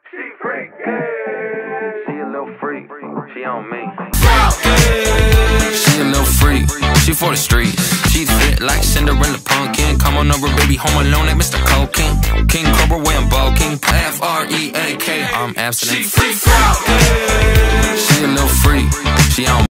She freakkyyy. She a little freak, she on me. She a little freak, she for the streets. She's fit like Cinderella pumpkin. Come on over, baby, home alone at Mr. Coking. King Cobra wearing bulking. F-R-E-A-K, I'm abstinent. She freakkyyy. She a little freak, she on